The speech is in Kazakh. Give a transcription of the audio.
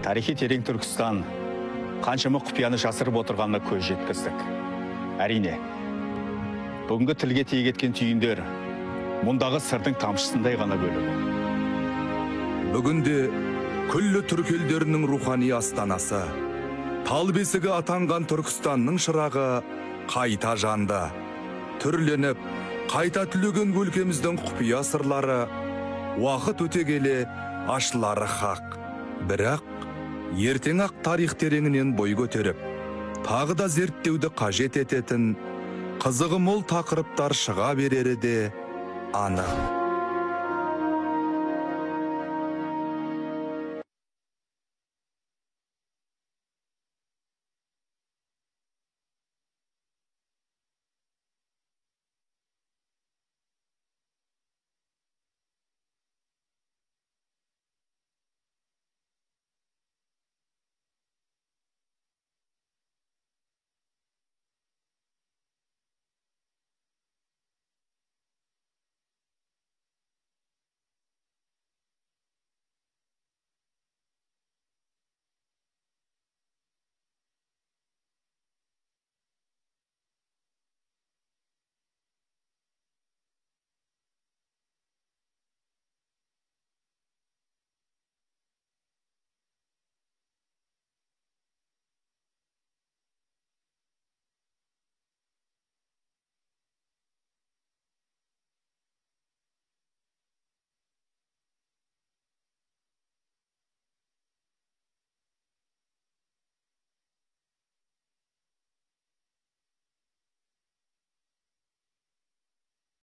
Тарихи терең Түркістан қаншама құпияны жасырып отырғанына көз жеткіздік. Әрине, бүгінгі тілге тиек еткен түйіндер мұндағы сырдың тамшысындай ғана бөлігі. Бүгінде күллі түрк елдерінің рухани астанасы, тал бесігі атанған Түркістанның шырағы қайта жанды. Түрленіп, қайта түлеген өлкеміздің құпия сырлары уақыт өте келе ашылары хақ. Бірақ ертең ақ тарих тереңінен бой көтеріп, тағы да зерттеуді қажет ететін қызығы мол тақырыптар шыға берері де анық.